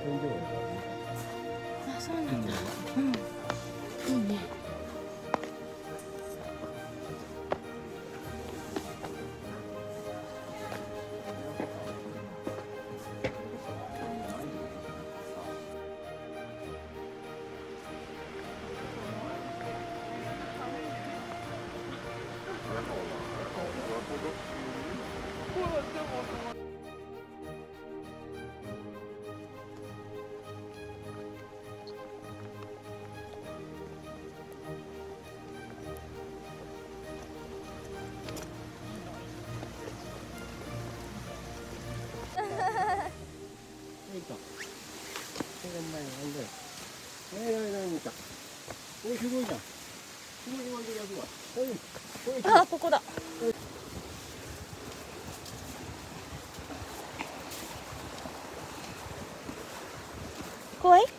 あ、そうなんだ。うん。いいね。あ、ここだ。怖い？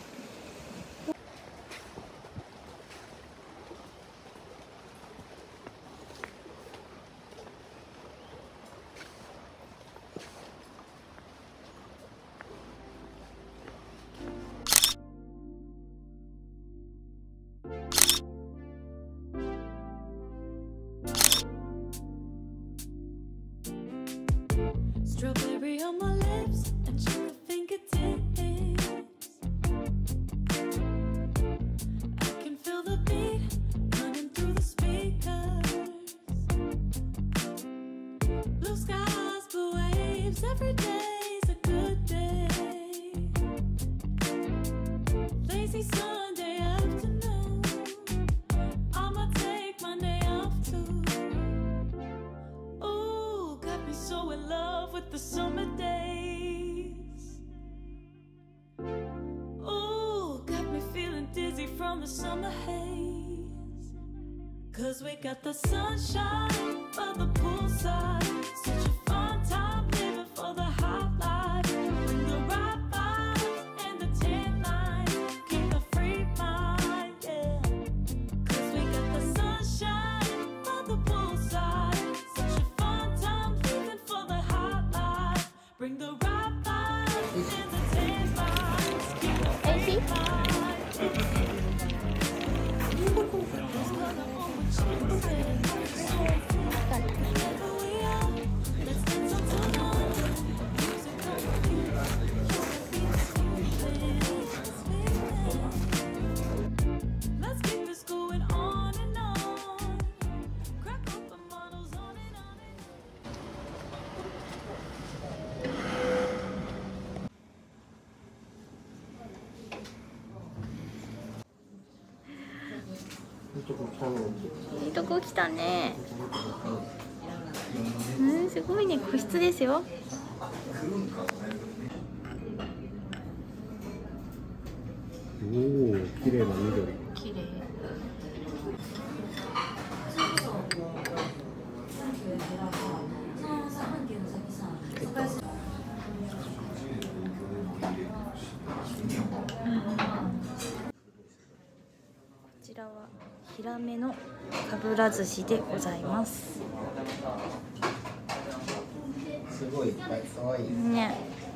Strawberry on my lips and sugar fingertips. I can feel the beat running through the speakers. Blue skies, blue waves, every day's a good day. Lazy Sunday afternoon, I'ma take my day off too. Ooh, got me so in love with the summer days. Ooh, got me feeling dizzy from the summer haze. 'Cause we got the sunshine by the poolside. Such a fun time living for the hot life. Bring the right vibes and the tan line. Keep a free mind, yeah. 'Cause we got the sunshine by the poolside. Such a fun time living for the hot life. Bring the right vibes and the tan lines. Keep a free mind. Wherever we are, let's dance until dawn. Music coming through. Let's keep this going on and on. Crack open bottles on and on and on. いいとこ来たね。すごいね、個室ですよ。 おお、綺麗な緑。 綺麗。こちらはヒラメのかぶら寿司でございます。 すごいいっぱい、かわいい。 ね。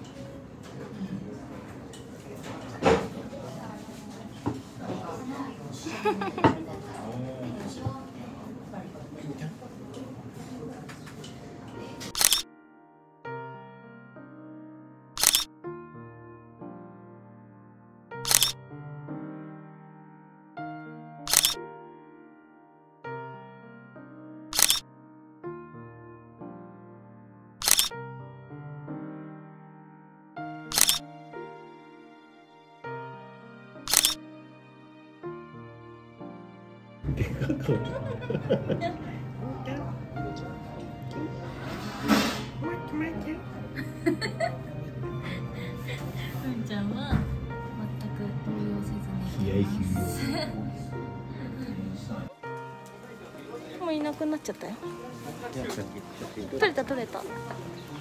でかかった。 うんちゃんは全く動揺せずに気合い入れよもういなくなっちゃったよ。 う。 取れた取れた。